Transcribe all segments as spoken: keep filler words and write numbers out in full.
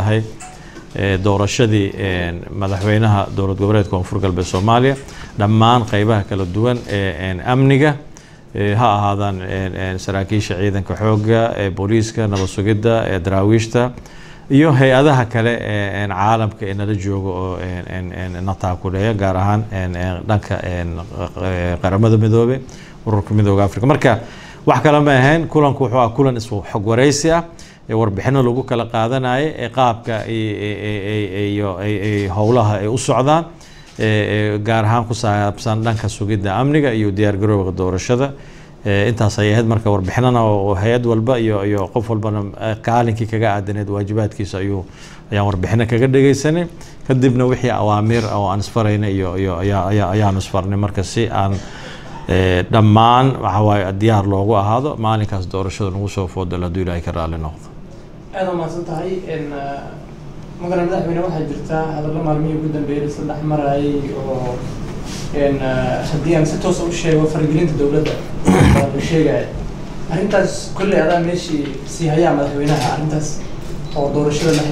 هاي doorashadii madaxweynaha dowlad goboleedka Koonfur Galbeed Soomaaliya dhammaan qaybaha kala duwan ee amniga ha ahaadaan saraakiisha ciidanka xoogga ee booliiska nabad sugidda ee daraawiishta iyo hay'adaha kale ee caalamka ee nala joogo oo nataakuleeya gaar ahaan dhanka qaramada midoobay ururka midowga Afrika marka wax kale ma ahayn kulanku wuxuu ahaa kulan isku xog wareysi ah warbixino lagu kala qaadanaayo ee qaabka iyo howlaha ay u socdaan gaar ahaan ku saabsan dhanka sugidda amniga iyo diyaar garowga doorashada intaas ay ahayd marka warbixinana oo hay'ad walba iyo iyo qof walbana qaalinkii kaga aadaneed waajibaadkiisa ayuu ayaan warbixino kaga dhageysanay kadibna wixii awaamiir oo aan isfarayna iyo iyo ayaa ayaan isfarnay marka si aan dhammaan waxa waaye diyaar loogu ahaado maalinkaas doorashada nagu soo foodo la duulay ka raali noqdo aad ma santahay in magaalada madaxweyne waxa jirta hadallo maalmihii ugu dambeeyay saddex mar ay oo in haddii aan si toos u sheego fargelinta dowladda la sheegay arrintaas kulli adaa meeshii si haya madaxweynaha arrintaas oo doorashada la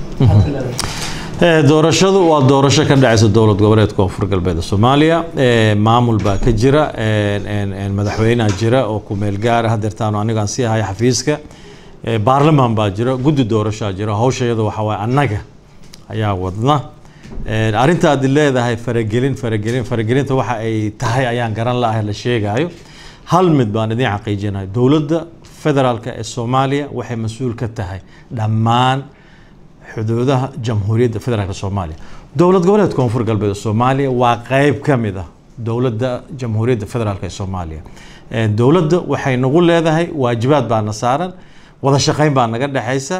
xiriirta doorashadu waa doorasho ka dhacaysa dowlad goboleedka Koonfur Galbeed Soomaaliya maamul baa ka jira madaxweynaha jira oo ku meel gaar ah hadeertaan aniga aan si haya xafiiska baarlamaan baa jira guddi doorasho jira hawsheedu waxa way annaga ayaa wadna arinta aad leedahay faragelin faragelin faragelinta waxa ay tahay ayaan garan laahay la sheegayo hal mid baan idin xaqiijinayo dowladda federaalka ee Soomaaliya waxay mas'uul ka tahay dhammaan xuduudaha jamhuuriyadda federaalka Soomaaliya dowlad goboleedka Koonfur Galbeed Soomaaliya waa qayb kamid ah dowladda jamhuuriyadda federaalka ee Soomaaliya dowladda waxay nagu leedahay waajibaad baan saaran wada shaqeyn baa naga dhaxaysa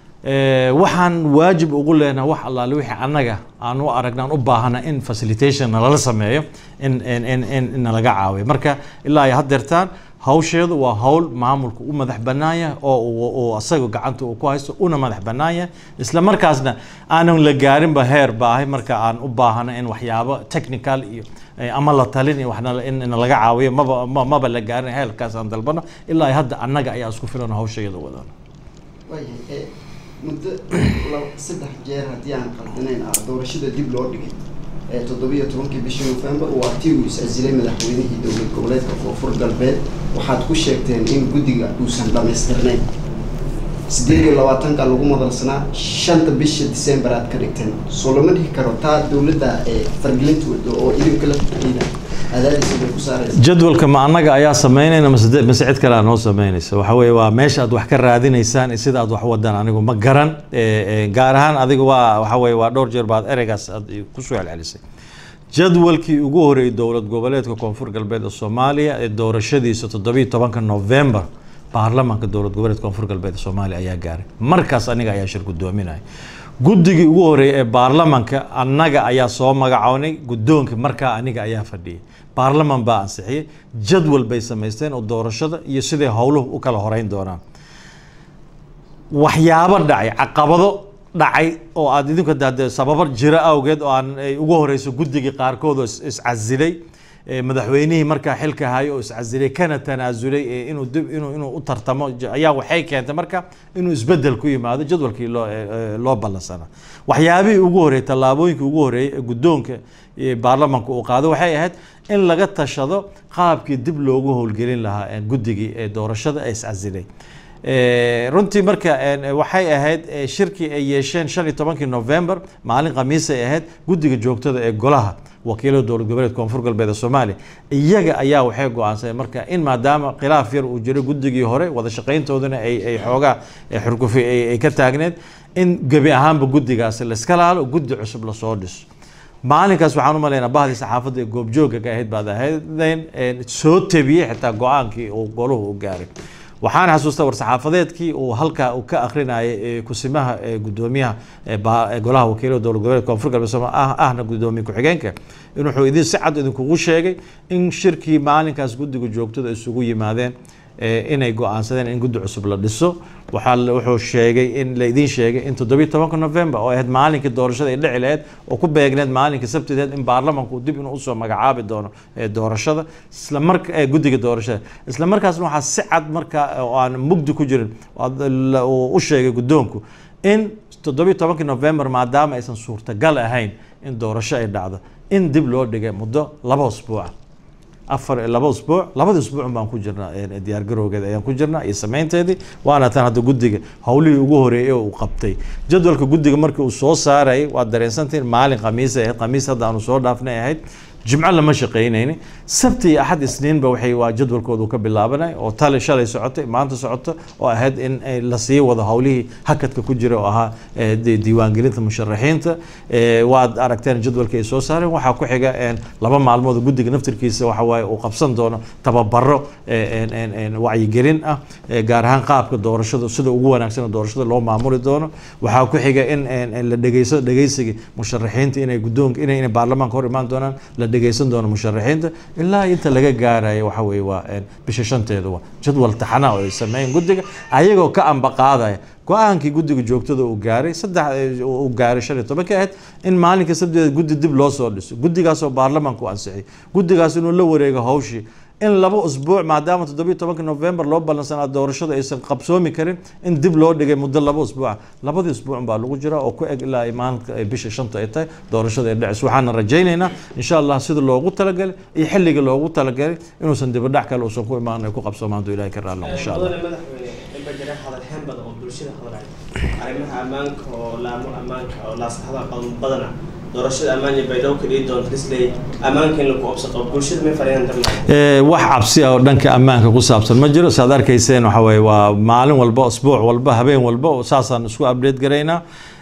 waxaan waajib ugu leenahay wax allaale wixii anaga aan u aragnaan u baahana in facilitation nala sameeyo in in in laga caawiyo marka ilaa ay hadeertaan hawsheedu waa hawl maamulku u madax banaaya oo oo asaga gacanta uu ku haysto una madax banaaya isla markaasna aanan la gaarin ba heer baahay marka aan u baahana in waxyaabo technical iyo ama la talin iyo waxna in laga caawiyo maba maba la gaarin heerkaas aan dalbano ilaa ay hadda anaga ayaa isku filan hawsheedu wadana way muddo saddex jeer haddii aan qaldanayn doorashada dib loo dhigay toddobiyo tobankii bishii November waa tii uu is-asilay madaxweynihii dowlad goboleedka Koonfur Galbeed waxaad ku sheegteen in guddiga uusan dhamaystirnayn sideed iyo labaatanka lagu madalsanaa shanta bishii December aad ka dhigteen soo lama dhihi karo taa dowladda ee fargelinta wado oo idinka la fadhiida adaadiisa ku saaraysa jadwalka ma annaga ayaa sameynayna mas'id kale aan oo sameynaysa waxa weeye waa meesha aad wax ka raadinaysaan sida aad wax wadaan anigu ma garan gaar ahaan adiga waa waxa weeye waa dhowr jeer baad ereygaas ku soo celcelisay jadwalkii ugu horeeyay dowlad goboleedka Koonfur Galbeed Soomaaliya ee doorashadiisa toddobiyo tobanka November baarlamaanka dowlad goboleedka Koonfur Galbeed Soomaaliya ayaa gaaray markaas aniga ayaa shir gudoominay guddigii ugu horeeyay ee baarlamaanka annaga ayaa soo magacawnay gudoonka markaa aniga ayaa fadhiyay baarlamaan baa ansixiyay jadwal bay sameysteen oo doorashada iyo sidii howluhu u kala horeyn doonaan waxyaabo dhacay caqabado dhacay oo aad idinku daad sabab jira awgeed oo aan ugu horeyso guddigii qaarkood oo is-casilay madaxweynihii markaa xilka hayo oo is-casilay kana tanaasulay inuu dib inuu inuu u tartamo ayaa waxay keentay marka inuu isbedel ku yimaado jadwalkii loo loo ballansana waxyaabihii ugu horeeyay tallaabooyinkii ugu horeeyay gudoonka baarlamaanka uu qaado waxay ahayd in laga tashado qaabkii dib loogu howlgelin lahaa guddigii ee doorashada ay is-casilay runtii marka waxay ahayd shirkii ay yeesheen shan iyo tobankii November maalin khamiis ay ahayd guddiga joogtada ee golaha wakiilada dowlad goboleedka Koonfur Galbeed Soomaaliya iyaga ayaa waxay go'aansan marka in maadaama khilaaf yar uu jiro guddigii hore wada shaqeyntoodana ay ay xoogaa xurgufi ay ka taagneed in gabi ahaanba guddigaas la iska laalo guddi cusub la soo dhiso maalinkaas waxaan u maleynaa bahdii saxaafadda ee goobjooga ka ahayd baad ahaydeen soo tabiyay xitaa go'aankii uu goluhu u gaaray waxaan xasuustaa war saxaafadeedkii uu halka uu ka akhrinayay kusimaha gudoomiyaha golaha wakiilada dowlad goboleedka Koonfur Galbeed Soomaaliya ahna gudoomiye ku-xigeenka inuu wuxuu idin si cad idinku sheegay in shirkii maalinkaas guddiga joogtada isugu yimaadeen inay go'aansadeen in guddi cusub la dhiso waxa wuxuu sheegay in la idin sheegay in toddobiyo tobanka November oo ahayd maalinkii doorashada ay dhici lahayd oo ku beegneed maalinkii Sabtida in baarlamaanku dib inuu soo magacaabi doono doorashada isla markaa guddiga doorashada isla markaasna waxa si cad markaa oo aan mugdi ku jirin oo u sheegay gudoonku in toddobiyo tobankii November maadaama aysan suurtagal ahayn in doorasho ay dhacdo in dib loo dhigay muddo laba usbuuc afar laba usbuuc labada usbuuc baan ku jirnaa diyaar garowgeeda ayaan ku jirnaa iyo sameynteedii waana tan hadda guddiga howlihii ugu horeeyay uu qabtay jadwalka guddiga markii uu soo saaray waa dareensantiin maalin khamiis ay khamiis hadda aanu soo dhaafnay ahayd jimco lama shaqeynayni sabti iyo axad isniinba waxay waa jadwalkoodu ka bilaabanay oo tale shalay socotay maanta socoto oo ahayd in la sii wado howlihii hakadka ku jira oo ahaa diiwaangelinta musharaxiinta waad aragteen jadwalka ay soo saareen waxaa ku xiga laba maalmood guddiga naftirkiisa waxa waaye uu qabsan doono tababaro wacyigelin ah gaar ahaan qaabka doorashada sida ugu wanaagsan doorashada loo maamuli doono waxaa ku xiga in la dhegeyso dhegeysiga musharaxiinta inay guddoonka inay baarlamaanka hor imaan doonaan la dhegeysan doono musharaxiinta ilaa inta laga gaarayo waxa weeye waa bisha shanteeda waa jadwal taxana oo ay sameeyeen guddiga ayagoo ka amba qaadaya go-aankii guddiga joogtada uu gaaray saddex uu gaaray shan iyo toban ka ahayd in maalinka sabteeda guddi dib loo soo dhiso guddigaasoo baarlamaanka u ansixiyay guddigaas inuu la wareego hawshii in laba usbuuc maadaama toddobiyo tobanka November loo balansanaa doorashada aysan qabsoomi karin in dib loo dhigay muddo laba usbuuc labadii usbuuc baa lagu jiraa oo ku eg ilaa maalinka bisha shanta ay tahay doorashada ay dhacayso waxaan rajaynaynaa insha Allah sida loogu talagalay iyo xilliga loogu talagalay inuusan dib u dhac kale uusan ku imaan ku qabsoomaanto Ilaahay ka raali insha Allah arrimaha ammaanka oo laamo ammaanka oo la saxda qalin badana doorashada ammaanka baydow kaliya doonta islay ammaanka in lagu obsaqo bulshada ma farayaan ee wax cabsi oo dhanka ammaanka ku saabsan ma jiro saad arkayseen waxa way waa maalin walba usbuuc walba habeen walba saasaan isku update gareynaa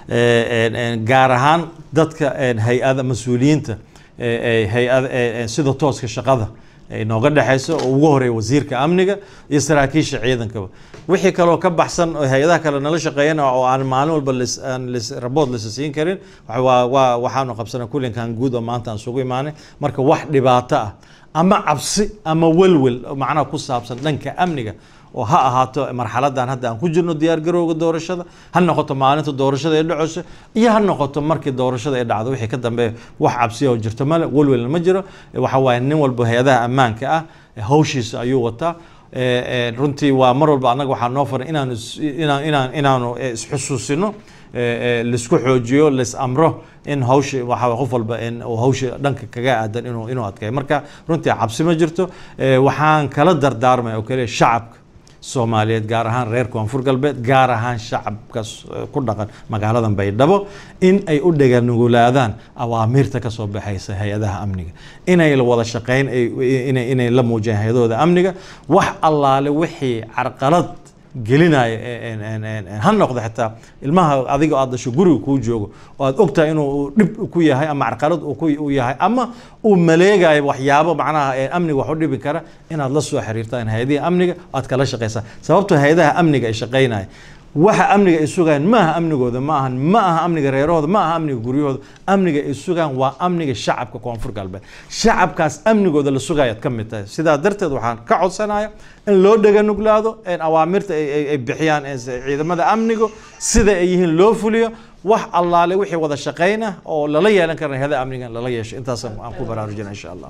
ee gaar ahaan dadka hay'ada mas'uuliyiinta ee hay'ada sida tooska shaqada ay nooga dhaxayso oo ugu horeey wasiirka amniga iyo saraakiisha ciidanka wixii kale oo ka baxsan oo hay'adaha kale nala shaqeeyana oo aan maalin walba lis report la siin karin waxa waa waxaanu qabsanaa kulankan guud oo maanta aan sugu imaanay marka wax dhibaato ah ama cabsi ama walwal macnaha ku saabsan dhanka amniga oo ha ahaato marxaladan hadda aan ku jirno diyaar garowga doorashada ha noqoto maalinta doorashada ee dhacayso iyo ha noqoto markii doorashada ay dhacdo wixii ka dambeeyo wax cabsi oo jirto male walwal ma jiro waxa waa nin walba hay'adaha ammaanka ah hawshiisa ayuu wataa ee runtii waa mar walba anaga waxa noo faray inaan inaan inaanu isxusuusino ee lisku xoojiyo lis amro in hawsha waxa qof walba in uu hawsha dhanka kaga aadan inuu inuu adkeeyo marka runtii cabsi ma jirto waxaan kala dardaarmay oo kale shacabka Soomaaliyeed gaar ahaan reer Koonfur Galbeed gaar ahaan shacabka ku dhaqan magaalada Baydhabo in ay u dhaganugulaadaan awaamirta ka soo baxaysa hay'adaha amniga inay la wada shaqeyn inay inay la muujiyaan hay'adooda amniga wax allaale wixii carqalad gelinaya ha noqdo xitaa ilmaha adiga aad dasho guriga ku joogo oo aad ogtahay inuu dib ku yahay ama carqalad uu ku yahay ama uu maleegayo waxyaabo macnaha amniga wax u dhibin kara inaad la soo xiriirtaan hay'adaha amniga aad kala shaqeysaan sababtoo hay'adaha amniga ay shaqeynayaan waxa amniga ay sugaan ma aha amnigooda ma aha ma aha amniga reerahooda ma aha amniga guryahooda amniga ay sugaan waa amniga shacabka Koonfur Galbeed shacabkaas amnigooda la sugaayad ka mid tahay sidaa darteed waxaan ka codsanayaa in loo dhaganuglaado in awaamirta ay bixiyaan ciidamada amniga sida ay yihiin loo fuliyo wax allaale wixii wada shaqeyna oo lala yeelan kara hay'adaha amniga lala yeesho intaas aan ku baraarujinaa insha Allah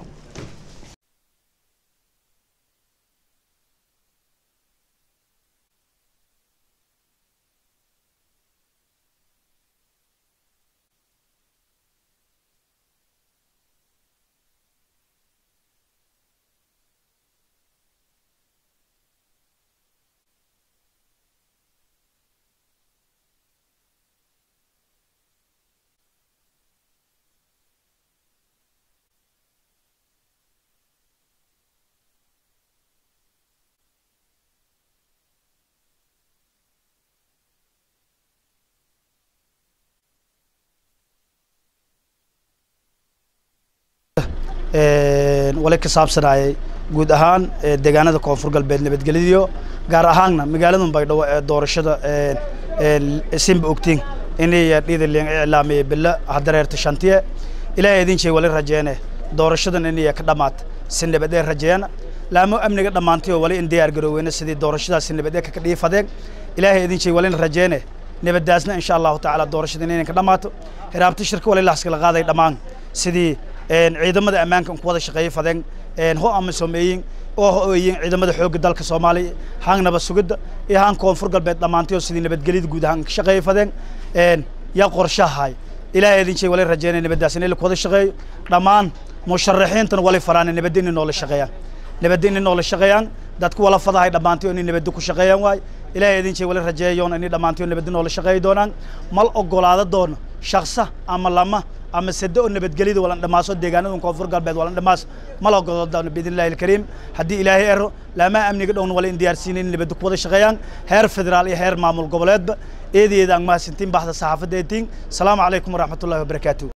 wala ka saabsanayay guud ahaan deegaanada Koonfur Galbeed nabadgelyada gaar ahaanna magaalada Baydhabo ee doorashada ee simba ogtiin inay dhida leen iclaamay billa hadareerta shantiye ilaahay idin shay wala rajeene doorashadan inay ka dhamaat si nabad ee rajeena laamo amniga dhamaantay wala in diyaar garoowayna sidii doorashadaas nabad ee ka dhiifadeen ilaahay idin shay wala rajeene nabadaasna insha Allah ta'ala doorashadan inay ka dhamaato hiraabta shirka wala ilaas kala qaaday dhamaan sidii ciidamada ammaanka ku wada shaqeeyay fadeen ho ama Soomaaliyin oo yihiin ciidamada xoogga dalka Soomaaliya haan nabad sugidda iyo haan koonfur galbeed dhamaantii sidii nabadgelid guud ahaan ka shaqeeyfadeen een ya qorshahay ilaahay idin sheeg wali rajeynay nabadaas in la wada shaqeeyo dhamaan musharaxiintan wali faraan nabadin in la shaqeeyaan nabadin in la shaqeeyaan dadku wala fadahay dhamaantii in nabad ku shaqeeyaan way ilaahay idin sheeg wali rajeeyo in dhamaantii nabadin la shaqeey doonaan mal ogolaado doon shakhsa ama lama ama saddo nabadgelida wala dhamaaso deegaanada koonfur galbeed wala dhamaas mal ogolaado doon biidnillaahi alkariim hadii ilaahay ero lama amniga dhown wala in diyaarsiin nabad ku wada shaqeeyaan heer federaal iyo heer maamul goboleedba eedeedaan ma sintiin baxda saxaafadda eetiin salaamu calaykum waraxmatullaahi wabarakaatuh